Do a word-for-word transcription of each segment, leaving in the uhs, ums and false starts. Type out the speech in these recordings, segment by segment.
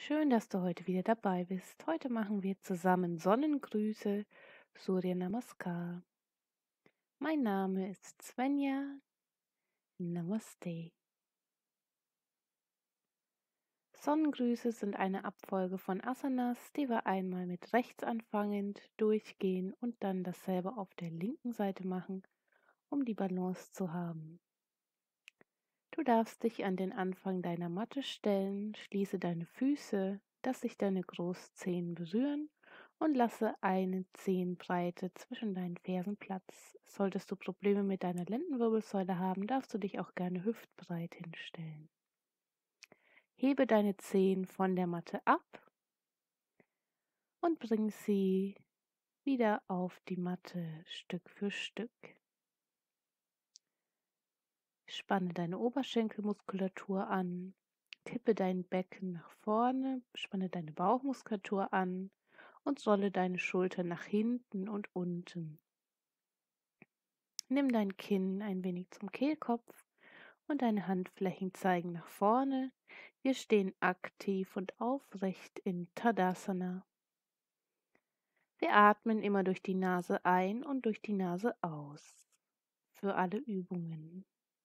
Schön, dass du heute wieder dabei bist. Heute machen wir zusammen Sonnengrüße, Surya Namaskar. Mein Name ist Svenja. Namaste. Sonnengrüße sind eine Abfolge von Asanas, die wir einmal mit rechts anfangend durchgehen und dann dasselbe auf der linken Seite machen, um die Balance zu haben. Du darfst dich an den Anfang deiner Matte stellen, schließe deine Füße, dass sich deine Großzehen berühren und lasse eine Zehenbreite zwischen deinen Fersen Platz. Solltest du Probleme mit deiner Lendenwirbelsäule haben, darfst du dich auch gerne hüftbreit hinstellen. Hebe deine Zehen von der Matte ab und bring sie wieder auf die Matte Stück für Stück. Spanne deine Oberschenkelmuskulatur an, tippe dein Becken nach vorne, spanne deine Bauchmuskulatur an und rolle deine Schultern nach hinten und unten. Nimm dein Kinn ein wenig zum Kehlkopf und deine Handflächen zeigen nach vorne. Wir stehen aktiv und aufrecht in Tadasana. Wir atmen immer durch die Nase ein und durch die Nase aus. Für alle Übungen.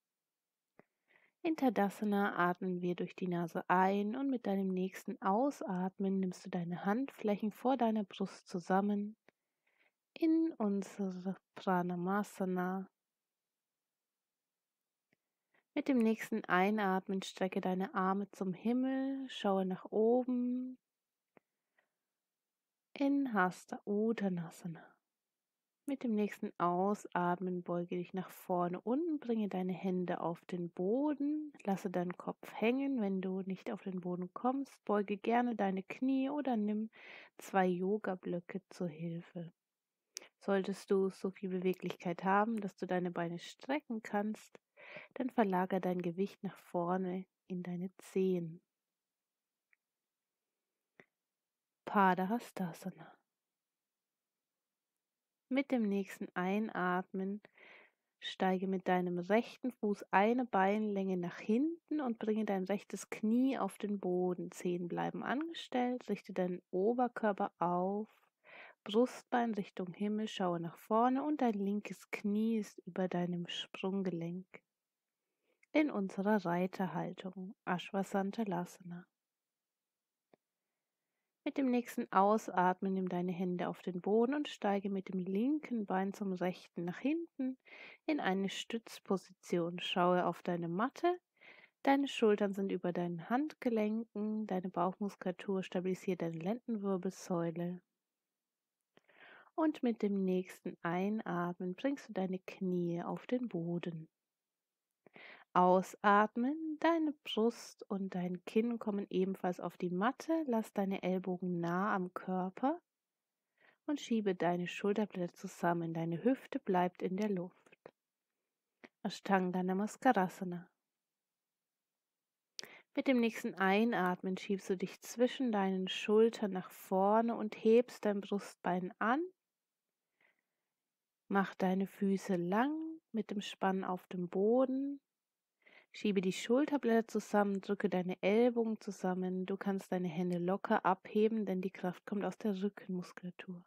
In Tadasana atmen wir durch die Nase ein und mit deinem nächsten Ausatmen nimmst du deine Handflächen vor deiner Brust zusammen in unsere Pranamasana. Mit dem nächsten Einatmen strecke deine Arme zum Himmel, schaue nach oben in Hasta Uttanasana. Mit dem nächsten Ausatmen beuge dich nach vorne unten, bringe deine Hände auf den Boden, lasse deinen Kopf hängen. Wenn du nicht auf den Boden kommst, beuge gerne deine Knie oder nimm zwei Yoga-Blöcke zur Hilfe. Solltest du so viel Beweglichkeit haben, dass du deine Beine strecken kannst, dann verlagere dein Gewicht nach vorne in deine Zehen. Padahastasana. Mit dem nächsten Einatmen steige mit deinem rechten Fuß eine Beinlänge nach hinten und bringe dein rechtes Knie auf den Boden. Zehen bleiben angestellt, richte deinen Oberkörper auf, Brustbein Richtung Himmel, schaue nach vorne und dein linkes Knie ist über deinem Sprunggelenk. In unserer Reiterhaltung, Ashvasantalasana. Mit dem nächsten Ausatmen nimm deine Hände auf den Boden und steige mit dem linken Bein zum rechten nach hinten in eine Stützposition. Schaue auf deine Matte, deine Schultern sind über deinen Handgelenken, deine Bauchmuskulatur stabilisiert deine Lendenwirbelsäule. Und mit dem nächsten Einatmen bringst du deine Knie auf den Boden. Ausatmen, deine Brust und dein Kinn kommen ebenfalls auf die Matte, lass deine Ellbogen nah am Körper und schiebe deine Schulterblätter zusammen, deine Hüfte bleibt in der Luft. Ashtanga Namaskarasana. Mit dem nächsten Einatmen schiebst du dich zwischen deinen Schultern nach vorne und hebst dein Brustbein an. Mach deine Füße lang mit dem Spann auf dem Boden. Schiebe die Schulterblätter zusammen, drücke deine Ellbogen zusammen. Du kannst deine Hände locker abheben, denn die Kraft kommt aus der Rückenmuskulatur.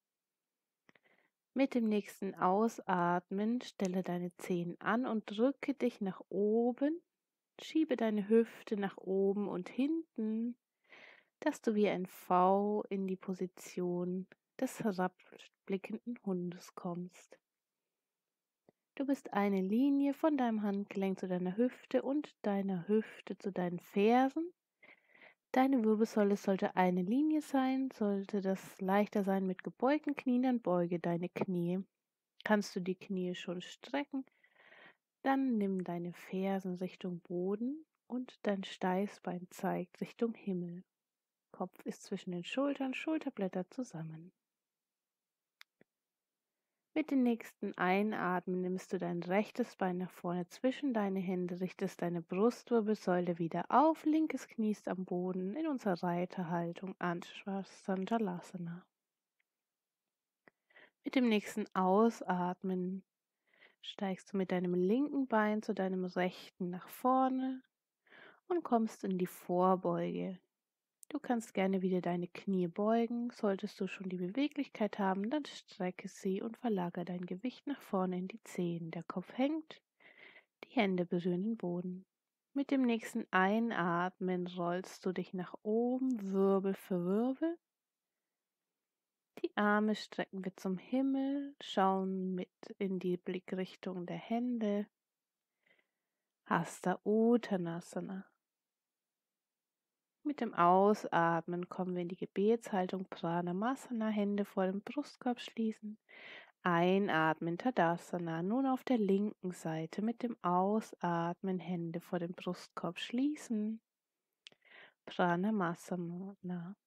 Mit dem nächsten Ausatmen stelle deine Zehen an und drücke dich nach oben. Schiebe deine Hüfte nach oben und hinten, dass du wie ein V in die Position des herabblickenden Hundes kommst. Du bist eine Linie von deinem Handgelenk zu deiner Hüfte und deiner Hüfte zu deinen Fersen. Deine Wirbelsäule sollte eine Linie sein. Sollte das leichter sein mit gebeugten Knien, dann beuge deine Knie. Kannst du die Knie schon strecken, dann nimm deine Fersen Richtung Boden und dein Steißbein zeigt Richtung Himmel. Kopf ist zwischen den Schultern, Schulterblätter zusammen. Mit dem nächsten Einatmen nimmst du dein rechtes Bein nach vorne zwischen deine Hände, richtest deine Brustwirbelsäule wieder auf, linkes Knie ist am Boden in unserer Reiterhaltung Anshvasantalasana. Mit dem nächsten Ausatmen steigst du mit deinem linken Bein zu deinem rechten nach vorne und kommst in die Vorbeuge. Du kannst gerne wieder deine Knie beugen. Solltest du schon die Beweglichkeit haben, dann strecke sie und verlagere dein Gewicht nach vorne in die Zehen. Der Kopf hängt, die Hände berühren den Boden. Mit dem nächsten Einatmen rollst du dich nach oben, Wirbel für Wirbel. Die Arme strecken wir zum Himmel, schauen mit in die Blickrichtung der Hände. Hasta Uttanasana. Mit dem Ausatmen kommen wir in die Gebetshaltung Pranayama, Hände vor dem Brustkorb schließen. Einatmen Tadasana, nun auf der linken Seite mit dem Ausatmen Hände vor dem Brustkorb schließen. Pranayama.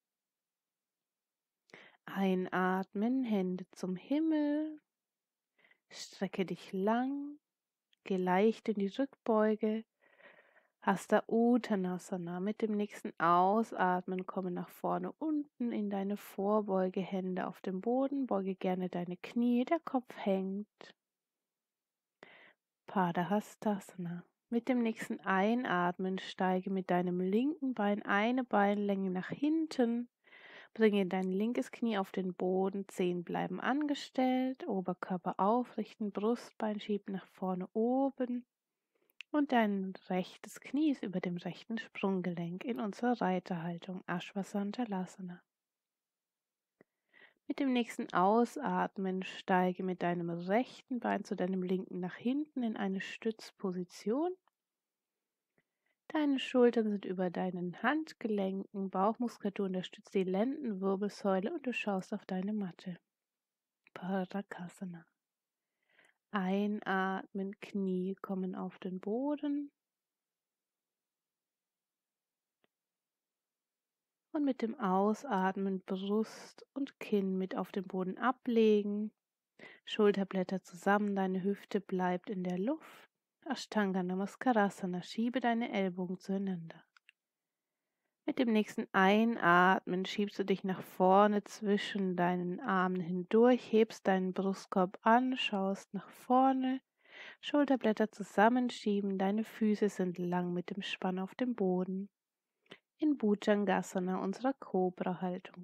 Einatmen, Hände zum Himmel. Strecke dich lang, geh leicht in die Rückbeuge. Hasta Uttanasana. Mit dem nächsten Ausatmen komme nach vorne unten in deine Vorbeuge, Hände auf dem Boden, beuge gerne deine Knie, der Kopf hängt. Padahastasana. Mit dem nächsten Einatmen steige mit deinem linken Bein eine Beinlänge nach hinten, bringe dein linkes Knie auf den Boden, Zehen bleiben angestellt, Oberkörper aufrichten, Brustbein schieben nach vorne oben. Und dein rechtes Knie ist über dem rechten Sprunggelenk in unserer Reiterhaltung Ashvasantalasana. Mit dem nächsten Ausatmen steige mit deinem rechten Bein zu deinem linken nach hinten in eine Stützposition. Deine Schultern sind über deinen Handgelenken, Bauchmuskulatur unterstützt die Lendenwirbelsäule und du schaust auf deine Matte. Parakasana. Einatmen, Knie kommen auf den Boden. Und mit dem Ausatmen Brust und Kinn mit auf den Boden ablegen. Schulterblätter zusammen, deine Hüfte bleibt in der Luft. Ashtanga Namaskarasana, schiebe deine Ellbogen zueinander. Mit dem nächsten Einatmen schiebst du dich nach vorne zwischen deinen Armen hindurch, hebst deinen Brustkorb an, schaust nach vorne, Schulterblätter zusammenschieben, deine Füße sind lang mit dem Spann auf dem Boden. In Bhujangasana, unserer Cobra-Haltung.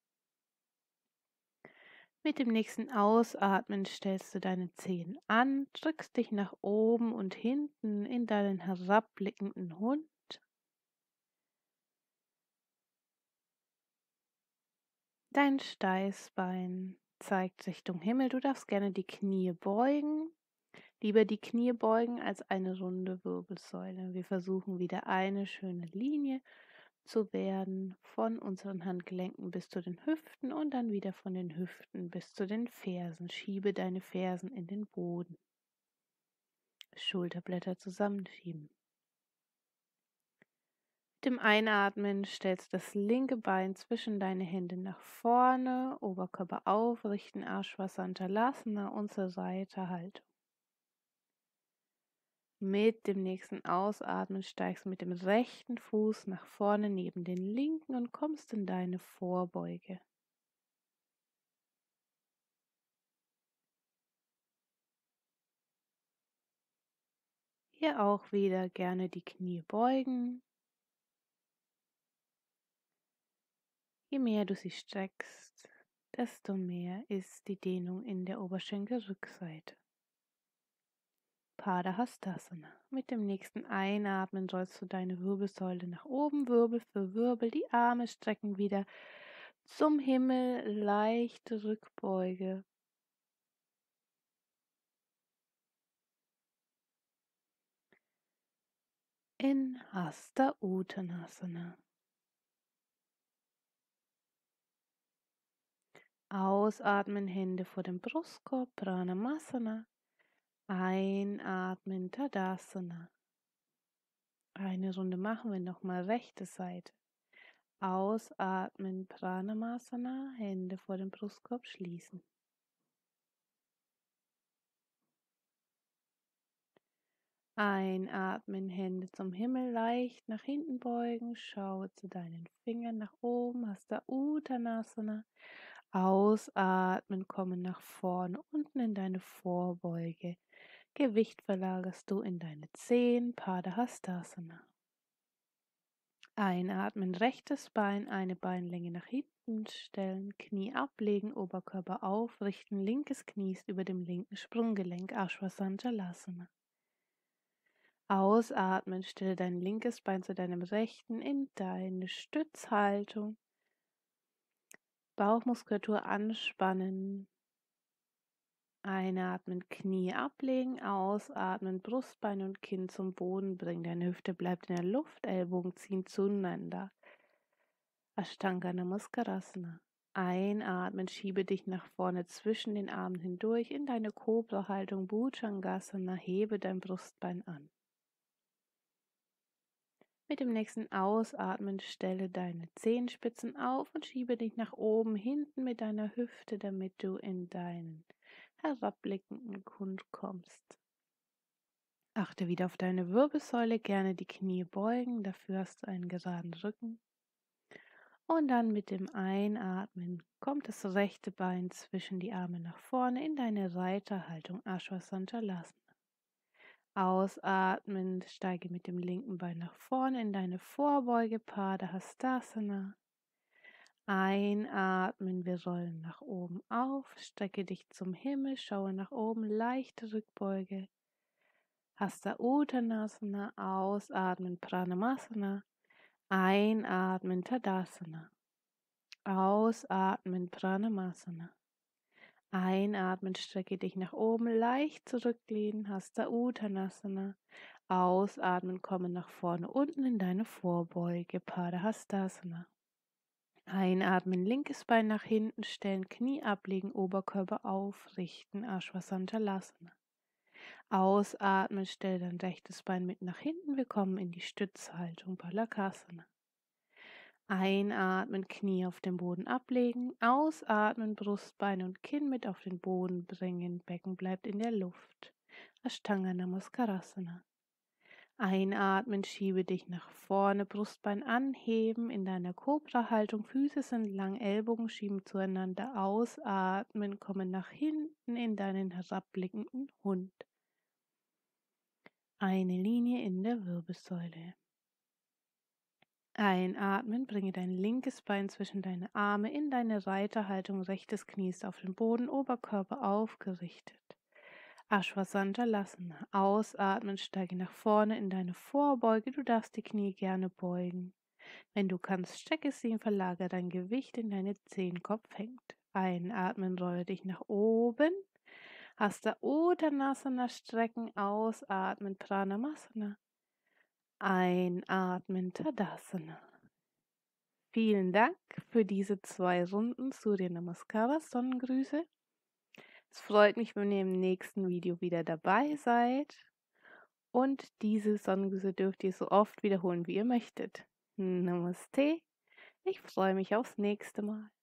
Mit dem nächsten Ausatmen stellst du deine Zehen an, drückst dich nach oben und hinten in deinen herabblickenden Hund. Dein Steißbein zeigt Richtung Himmel. Du darfst gerne die Knie beugen. Lieber die Knie beugen als eine runde Wirbelsäule. Wir versuchen wieder eine schöne Linie zu werden von unseren Handgelenken bis zu den Hüften und dann wieder von den Hüften bis zu den Fersen. Schiebe deine Fersen in den Boden. Schulterblätter zusammenschieben. Mit dem Einatmen stellst du das linke Bein zwischen deine Hände nach vorne, Oberkörper aufrichten, Ashvasantalasana, unsere Reiterhaltung. Mit dem nächsten Ausatmen steigst du mit dem rechten Fuß nach vorne neben den linken und kommst in deine Vorbeuge. Hier auch wieder gerne die Knie beugen. Je mehr du sie streckst, desto mehr ist die Dehnung in der Oberschenkelrückseite. Padahastasana. Mit dem nächsten Einatmen rollst du deine Wirbelsäule nach oben, Wirbel für Wirbel, die Arme strecken wieder zum Himmel, leichte Rückbeuge. In Hasta Uttanasana. Ausatmen, Hände vor dem Brustkorb, Pranayama. Einatmen, Tadasana. Eine Runde machen wir nochmal rechte Seite. Ausatmen, Pranayama, Hände vor dem Brustkorb schließen. Einatmen, Hände zum Himmel, leicht nach hinten beugen, schaue zu deinen Fingern nach oben, Hasta Uttanasana. Ausatmen, kommen nach vorne, unten in deine Vorbeuge. Gewicht verlagerst du in deine Zehen, Padahastasana. Einatmen, rechtes Bein, eine Beinlänge nach hinten stellen, Knie ablegen, Oberkörper aufrichten, linkes Knie ist über dem linken Sprunggelenk, Ashwasandhalasana. Ausatmen, stelle dein linkes Bein zu deinem rechten in deine Stützhaltung. Bauchmuskulatur anspannen. Einatmen, Knie ablegen, ausatmen, Brustbein und Kinn zum Boden bringen. Deine Hüfte bleibt in der Luft, Ellbogen ziehen zueinander. Ashtanga Namaskarasana. Einatmen, schiebe dich nach vorne zwischen den Armen hindurch in deine Cobra-Haltung, Bhujangasana, hebe dein Brustbein an. Mit dem nächsten Ausatmen stelle deine Zehenspitzen auf und schiebe dich nach oben hinten mit deiner Hüfte, damit du in deinen herabblickenden Hund kommst. Achte wieder auf deine Wirbelsäule, gerne die Knie beugen, dafür hast du einen geraden Rücken. Und dann mit dem Einatmen kommt das rechte Bein zwischen die Arme nach vorne in deine Reiterhaltung, Ashwasandhalasana. Ausatmen, steige mit dem linken Bein nach vorne in deine Vorbeuge, Padahastasana. Einatmen, wir rollen nach oben auf, strecke dich zum Himmel, schaue nach oben, leichte Rückbeuge. Hasta Uttanasana, ausatmen, Pranamasana. Einatmen, Tadasana. Ausatmen, Pranamasana. Einatmen, strecke dich nach oben, leicht zurücklehnen, Hasta Uttanasana. Ausatmen, komme nach vorne, unten in deine Vorbeuge, Padahastasana. Einatmen, linkes Bein nach hinten stellen, Knie ablegen, Oberkörper aufrichten, Ashwasandhalasana. Ausatmen, stell dein rechtes Bein mit nach hinten, wir kommen in die Stützhaltung, Balakasana. Einatmen, Knie auf den Boden ablegen, ausatmen, Brustbein und Kinn mit auf den Boden bringen, Becken bleibt in der Luft. Ashtanga Namaskarasana. Einatmen, schiebe dich nach vorne, Brustbein anheben, in deiner Cobra-Haltung, Füße sind lang, Ellbogen schieben zueinander, ausatmen, komme nach hinten in deinen herabblickenden Hund. Eine Linie in der Wirbelsäule. Einatmen, bringe dein linkes Bein zwischen deine Arme in deine Reiterhaltung, rechtes Knie ist auf dem Boden, Oberkörper aufgerichtet. Ashwasandhalasana. Ausatmen, steige nach vorne in deine Vorbeuge, du darfst die Knie gerne beugen. Wenn du kannst, strecke sie und verlagere dein Gewicht in deine Zehen, Kopf hängt. Einatmen, rolle dich nach oben. Hasta Uttanasana strecken, ausatmen, Pranamasana. Einatmen, Tadasana. Vielen Dank für diese zwei Runden Surya Namaskara, Sonnengrüße. Es freut mich, wenn ihr im nächsten Video wieder dabei seid. Und diese Sonnengrüße dürft ihr so oft wiederholen, wie ihr möchtet. Namaste. Ich freue mich aufs nächste Mal.